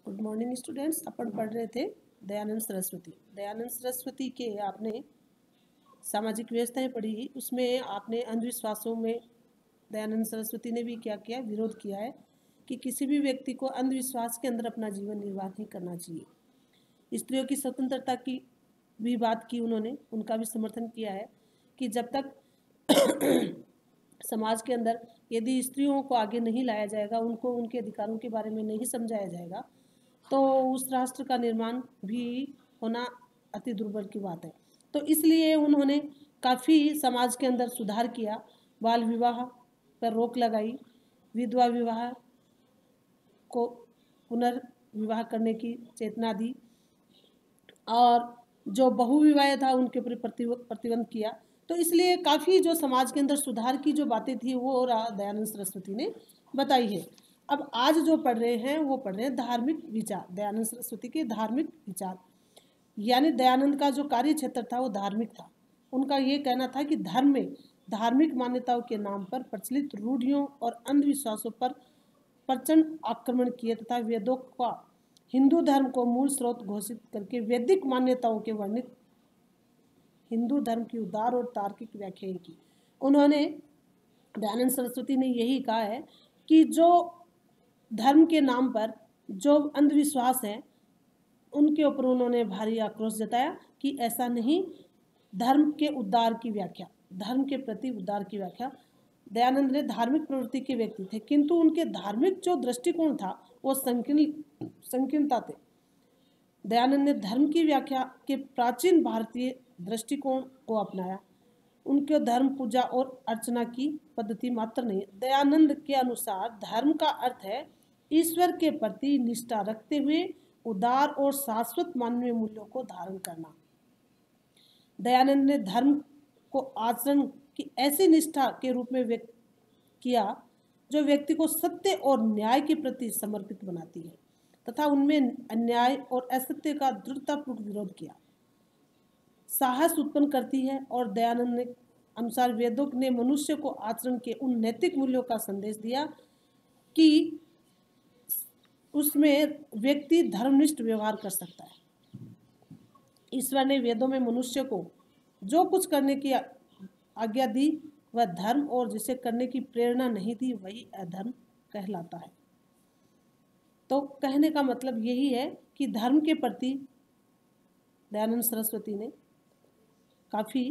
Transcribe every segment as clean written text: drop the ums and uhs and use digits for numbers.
Good morning students. अपन पढ़ रहे थे दयानंद सरस्वती। दयानंद सरस्वती के आपने सामाजिक व्यवस्थाएं पढ़ी, उसमें आपने अंधविश्वासों में दयानंद सरस्वती ने भी क्या किया, विरोध किया है कि किसी भी व्यक्ति को अंधविश्वास के अंदर अपना जीवन निर्वाह नहीं करना चाहिए। स्त्रियों की स्वतंत्रता की भी बात की उन्होंने, उनका भी समर्थन किया है कि जब तक समाज के अंदर यदि स्त्रियों को आगे नहीं लाया जाएगा, उनको उनके अधिकारों के बारे में नहीं समझाया जाएगा, तो उस राष्ट्र का निर्माण भी होना अति दुर्बल की बात है। तो इसलिए उन्होंने काफ़ी समाज के अंदर सुधार किया, बाल विवाह पर रोक लगाई, विधवा विवाह को पुनर्विवाह करने की चेतना दी और जो बहुविवाह था उनके ऊपर प्रतिबंध किया। तो इसलिए काफ़ी जो समाज के अंदर सुधार की जो बातें थी वो दयानंद सरस्वती ने बताई है। अब आज जो पढ़ रहे हैं वो पढ़ रहे हैं धार्मिक विचार, दयानंद सरस्वती के धार्मिक विचार। यानी दयानंद का जो कार्य क्षेत्र था वो धार्मिक था। उनका ये कहना था कि धर्म में धार्मिक मान्यताओं के नाम पर प्रचलित रूढ़ियों और अंधविश्वासों पर प्रचंड आक्रमण किए तथा वेदों का हिंदू धर्म को मूल स्रोत घोषित करके वैदिक मान्यताओं के वर्णित हिंदू धर्म की उदार और तार्किक व्याख्या की। उन्होंने दयानंद सरस्वती ने यही कहा है कि जो धर्म के नाम पर जो अंधविश्वास है उनके ऊपर उन्होंने भारी आक्रोश जताया कि ऐसा नहीं, धर्म के उद्धार की व्याख्या, धर्म के प्रति उद्धार की व्याख्या। दयानंद ने धार्मिक प्रवृत्ति के व्यक्ति थे, किंतु उनके धार्मिक जो दृष्टिकोण था वो संकीर्णता थे। दयानंद ने धर्म की व्याख्या के प्राचीन भारतीय दृष्टिकोण को अपनाया। उनके धर्म पूजा और अर्चना की पद्धति मात्र नहीं। दयानंद के अनुसार धर्म का अर्थ है ईश्वर के प्रति निष्ठा रखते हुए उदार और शाश्वत मानवीय मूल्यों को धारण करना। दयानंद ने धर्म को आचरण की ऐसी निष्ठा के रूप में व्यक्त किया जो व्यक्ति को सत्य और न्याय के प्रति समर्पित बनाती है तथा उनमें अन्याय और असत्य का दृढ़तापूर्वक विरोध किया, साहस उत्पन्न करती है। और दयानंद ने अनुसार वेदों ने मनुष्य को आचरण के उन नैतिक मूल्यों का संदेश दिया कि उसमें व्यक्ति धर्मनिष्ठ व्यवहार कर सकता है। ईश्वर ने वेदों में मनुष्य को जो कुछ करने की आज्ञा दी वह धर्म, और जिसे करने की प्रेरणा नहीं दी वही अधर्म कहलाता है। तो कहने का मतलब यही है कि धर्म के प्रति दयानंद सरस्वती ने काफ़ी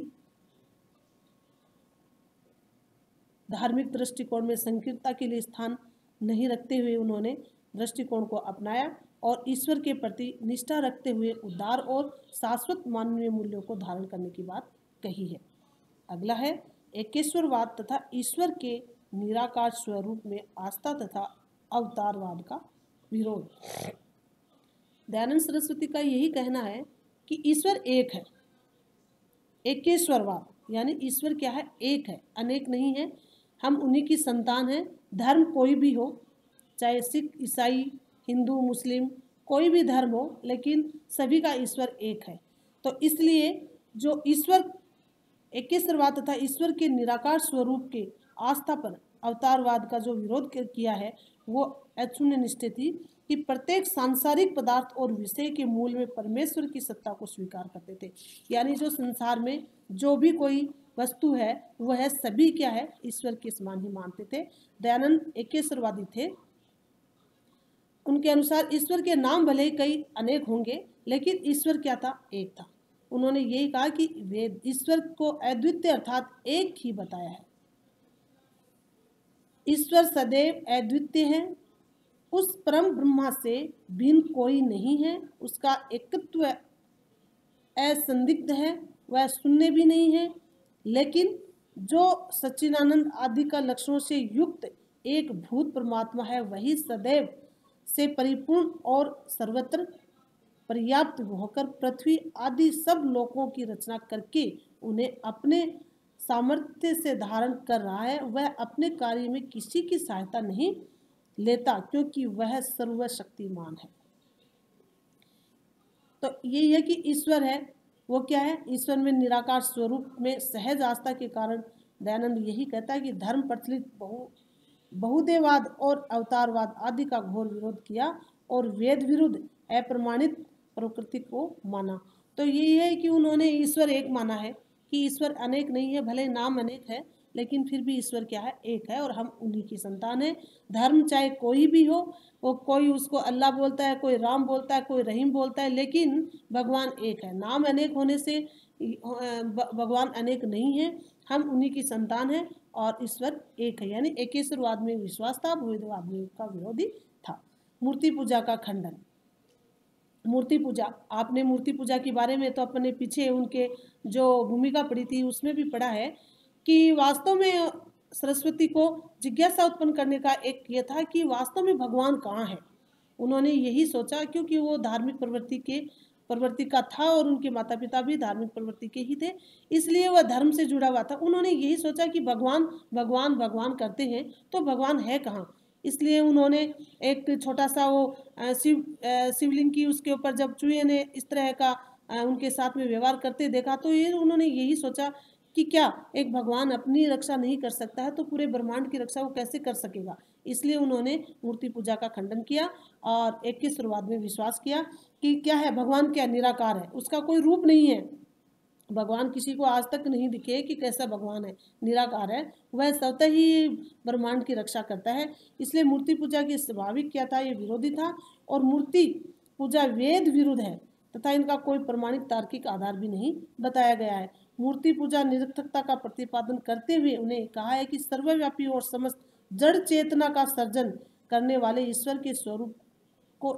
धार्मिक दृष्टिकोण में संकीर्णता के लिए स्थान नहीं रखते हुए उन्होंने दृष्टिकोण को अपनाया और ईश्वर के प्रति निष्ठा रखते हुए उदार और शाश्वत मानवीय मूल्यों को धारण करने की बात कही है। अगला है एकेश्वरवाद तथा ईश्वर के निराकार स्वरूप में आस्था तथा अवतारवाद का विरोध। दयानंद सरस्वती का यही कहना है कि ईश्वर एक है। एकेश्वरवाद यानी ईश्वर क्या है, एक है, अनेक नहीं है। हम उन्हीं की संतान हैं। धर्म कोई भी हो, चाहे सिख, ईसाई, हिंदू, मुस्लिम, कोई भी धर्म हो, लेकिन सभी का ईश्वर एक है। तो इसलिए जो ईश्वर एकेश्वरवाद तथा ईश्वर के निराकार स्वरूप के आस्था पर अवतारवाद का जो विरोध किया है वो अशून्य निष्ठा थी कि प्रत्येक सांसारिक पदार्थ और विषय के मूल में परमेश्वर की सत्ता को स्वीकार करते थे। यानी जो संसार में जो भी कोई वस्तु है वह सभी क्या है, ईश्वर के समान ही मानते थे। दयानंद एकेश्वरवादी थे। उनके अनुसार ईश्वर के नाम भले ही कई अनेक होंगे लेकिन ईश्वर क्या था, एक था। उन्होंने यही कहा कि वेद ईश्वर को अद्वितीय अर्थात एक ही बताया है। ईश्वर सदैव अद्वितीय है, उस परम ब्रह्मा से भिन्न कोई नहीं है, उसका एकत्व असंदिग्ध है, वह शून्य भी नहीं है। लेकिन जो सच्चिदानंद आदि का लक्षणों से युक्त एक भूत परमात्मा है वही सदैव से परिपूर्ण और सर्वत्र पर्याप्त होकर पृथ्वी आदि सब लोकों की रचना करके उन्हें अपने सामर्थ्य से धारण कर रहा है। वह अपने कार्य में किसी की सहायता नहीं लेता क्योंकि वह सर्वशक्तिमान है। तो यही है कि ईश्वर है वो क्या है, ईश्वर में निराकार स्वरूप में सहज आस्था के कारण दयानंद यही कहता है कि धर्म प्रचलित बहुदेववाद और अवतारवाद आदि का घोर विरोध किया और वेद विरुद्ध अप्रमाणित प्रकृति को माना। तो ये है कि उन्होंने ईश्वर एक माना है कि ईश्वर अनेक नहीं है, भले नाम अनेक है लेकिन फिर भी ईश्वर क्या है, एक है और हम उन्हीं की संतान है। धर्म चाहे कोई भी हो, वो कोई उसको अल्लाह बोलता है, कोई राम बोलता है, कोई रहीम बोलता है, लेकिन भगवान एक है। नाम अनेक होने से भगवान अनेक नहीं है, हम उन्हीं की संतान है और ईश्वर एक है। यानी एकेश्वरवाद में विश्वास था, भूतवाद में का विरोधी था। मूर्ति पूजा का खंडन। मूर्ति पूजा, आपने मूर्ति पूजा के बारे में तो अपने पीछे उनके जो भूमिका पड़ी थी उसमें भी पढ़ा है कि वास्तव में सरस्वती को जिज्ञासा उत्पन्न करने का एक ये था कि वास्तव में भगवान कहाँ है। उन्होंने यही सोचा, क्योंकि वो धार्मिक प्रवृत्ति का था और उनके माता पिता भी धार्मिक प्रवृत्ति के ही थे, इसलिए वह धर्म से जुड़ा हुआ था। उन्होंने यही सोचा कि भगवान भगवान भगवान करते हैं तो भगवान है कहाँ। इसलिए उन्होंने एक छोटा सा वो शिवलिंग की उसके ऊपर जब चूहे ने इस तरह का उनके साथ में व्यवहार करते देखा तो ये उन्होंने यही सोचा कि क्या एक भगवान अपनी रक्षा नहीं कर सकता है तो पूरे ब्रह्मांड की रक्षा वो कैसे कर सकेगा। इसलिए उन्होंने मूर्ति पूजा का खंडन किया और एकेश्वरवाद में विश्वास किया कि क्या है, भगवान क्या निराकार है, उसका कोई रूप नहीं है। भगवान किसी को आज तक नहीं दिखे कि कैसा भगवान है, निराकार है, वह स्वतः ही ब्रह्मांड की रक्षा करता है। इसलिए मूर्ति पूजा की स्वाभाविक क्या था, ये विरोधी था और मूर्ति पूजा वेद विरुद्ध है तथा इनका कोई प्रमाणिक तार्किक आधार भी नहीं बताया गया है। मूर्ति पूजा निरर्थकता का प्रतिपादन करते हुए उन्हें कहा है कि सर्वव्यापी और समस्त जड़ चेतना का सर्जन करने वाले ईश्वर के स्वरूप को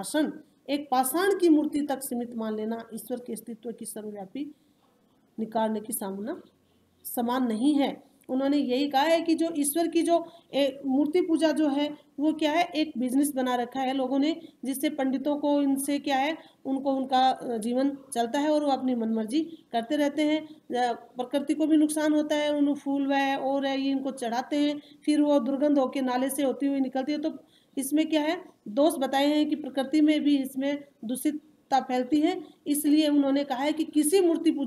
एक पाषाण की मूर्ति तक सीमित मान लेना ईश्वर के अस्तित्व की सर्वव्यापी निकालने की समान नहीं है। उन्होंने यही कहा है कि जो ईश्वर की जो मूर्ति पूजा जो है वो क्या है, एक बिजनेस बना रखा है लोगों ने, जिससे पंडितों को इनसे क्या है, उनको उनका जीवन चलता है और वो अपनी मनमर्जी करते रहते हैं। प्रकृति को भी नुकसान होता है, उन फूल वह और ये इनको चढ़ाते हैं, फिर वो दुर्गंध होकर नाले से होती हुई निकलती है। तो इसमें क्या है, दोष बताए हैं कि प्रकृति में भी इसमें दूषितता फैलती है। इसलिए उन्होंने कहा है कि किसी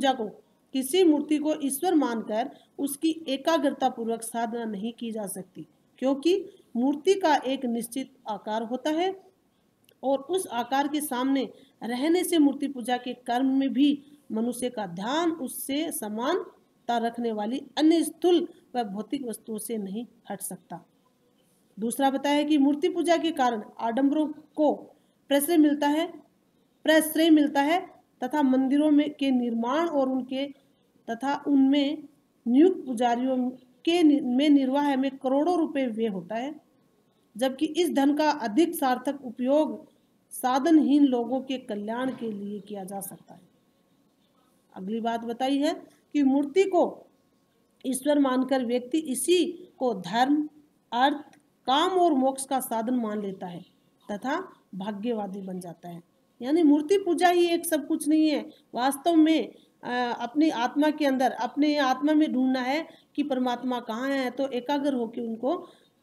मूर्ति को ईश्वर मानकर उसकी एकाग्रता पूर्वक साधना नहीं की जा सकती, क्योंकि मूर्ति का एक निश्चित आकार होता है और उस आकार के सामने रहने से मूर्ति पूजा के कर्म में भी मनुष्य का ध्यान उससे समानता रखने वाली अन्य स्थूल व भौतिक वस्तुओं से नहीं हट सकता। दूसरा बताया कि मूर्ति पूजा के कारण आडंबरों को प्रश्रय मिलता है तथा मंदिरों में के निर्माण और उनमें नियुक्त पुजारियों में निर्वाह में करोड़ों रुपए व्यय होता है, जबकि इस धन का अधिक सार्थक उपयोग साधनहीन लोगों के कल्याण के लिए किया जा सकता है। अगली बात बताई है कि मूर्ति को ईश्वर मानकर व्यक्ति इसी को धर्म, अर्थ, काम और मोक्ष का साधन मान लेता है तथा भाग्यवादी बन जाता है। यानी मूर्ति पूजा ही एक सब कुछ नहीं है। वास्तव में अपनी आत्मा के अंदर, अपने आत्मा में ढूंढना है कि परमात्मा कहाँ है, तो एकाग्र होकर उनको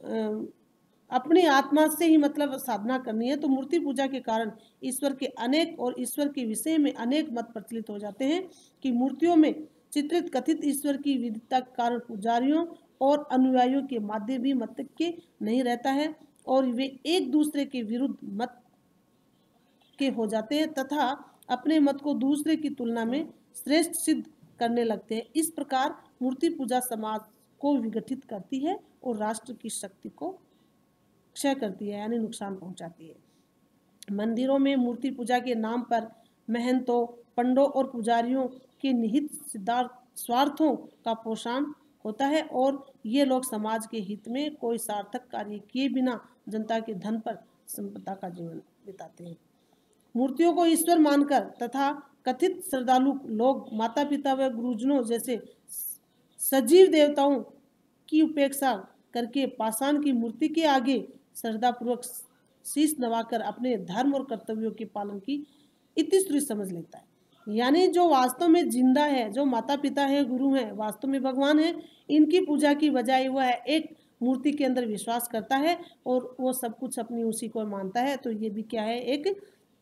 अपनी आत्मा से ही मतलब साधना करनी है। तो मूर्ति पूजा के कारण ईश्वर के अनेक और ईश्वर के विषय में अनेक मत प्रचलित हो जाते हैं कि मूर्तियों में चित्रित कथित ईश्वर की विविधता के कारण पुजारियों और अनुयायियों के माध्य भी मत के नहीं रहता है और वे एक दूसरे के विरुद्ध मत के हो जाते हैं तथा अपने मत को दूसरे की तुलना में श्रेष्ठ सिद्ध करने लगते हैं। इस प्रकार मूर्ति पूजा समाज को विघटित करती है और राष्ट्र की शक्ति को क्षय करती है, यानी नुकसान पहुंचाती है। मंदिरों में मूर्ति पूजा के नाम पर महंतों, पंडों और पुजारियों के निहित स्वार्थों का पोषण होता है और ये लोग समाज के हित में कोई सार्थक कार्य किए बिना जनता के धन पर संपदा का जीवन बिताते हैं। मूर्तियों को ईश्वर मानकर तथा कथित श्रद्धालु लोग माता पिता व गुरुजनों जैसे सजीव देवताओं की उपेक्षा करके पाषाण की मूर्ति के आगे श्रद्धापूर्वक शीश नवाकर अपने धर्म और कर्तव्यों के पालन की इतिश्री समझ लेता है। यानी जो वास्तव में जिंदा है, जो माता पिता है, गुरु हैं, वास्तव में भगवान है, इनकी पूजा की बजाय वह एक मूर्ति के अंदर विश्वास करता है और वो सब कुछ अपनी उसी को मानता है। तो ये भी क्या है, एक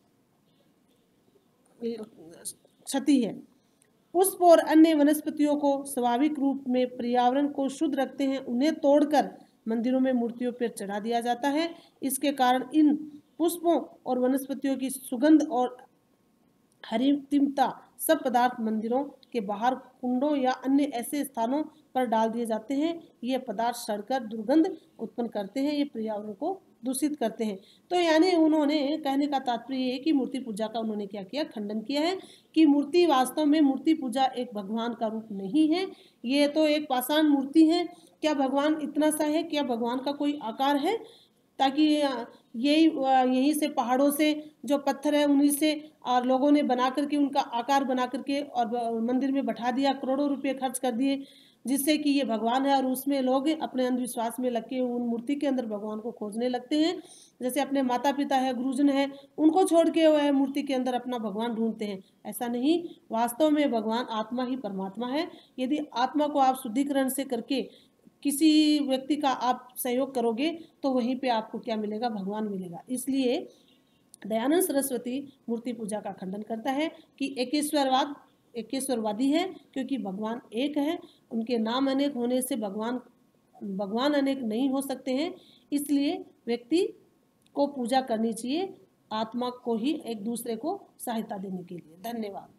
क्षति है। पुष्प और अन्य वनस्पतियों को स्वाभाविक रूप में पर्यावरण को शुद्ध रखते हैं, उन्हें तोड़कर मंदिरों में मूर्तियों पर चढ़ा दिया जाता है। इसके कारण इन पुष्पों और वनस्पतियों की सुगंध और हरितिमता सब पदार्थ मंदिरों के बाहर कुंडों या अन्य ऐसे स्थानों पर डाल दिए जाते हैं। ये पदार्थ सड़कर दुर्गंध उत्पन्न करते हैं, ये पर्यावरण को दूषित करते हैं। तो यानी उन्होंने कहने का तात्पर्य ये है कि मूर्ति पूजा का उन्होंने क्या किया, खंडन किया है कि मूर्ति वास्तव में मूर्ति पूजा एक भगवान का रूप नहीं है, ये तो एक पाषाण मूर्ति है। क्या भगवान इतना सा है, क्या भगवान का कोई आकार है? ताकि यहीं से पहाड़ों से जो पत्थर है उन्हीं से और लोगों ने बना करके उनका आकार बना करके और मंदिर में बैठा दिया, करोड़ों रुपए खर्च कर दिए जिससे कि ये भगवान है, और उसमें लोग अपने अंधविश्वास में लग के उन मूर्ति के अंदर भगवान को खोजने लगते हैं। जैसे अपने माता पिता है, गुरुजन है, उनको छोड़ के वह मूर्ति के अंदर अपना भगवान ढूंढते हैं। ऐसा नहीं, वास्तव में भगवान आत्मा ही परमात्मा है। यदि आत्मा को आप शुद्धिकरण से करके किसी व्यक्ति का आप सहयोग करोगे तो वहीं पे आपको क्या मिलेगा, भगवान मिलेगा। इसलिए दयानंद सरस्वती मूर्ति पूजा का खंडन करता है कि एकेश्वरवादी है, क्योंकि भगवान एक है, उनके नाम अनेक होने से भगवान अनेक नहीं हो सकते हैं। इसलिए व्यक्ति को पूजा करनी चाहिए आत्मा को ही एक दूसरे को सहायता देने के लिए। धन्यवाद।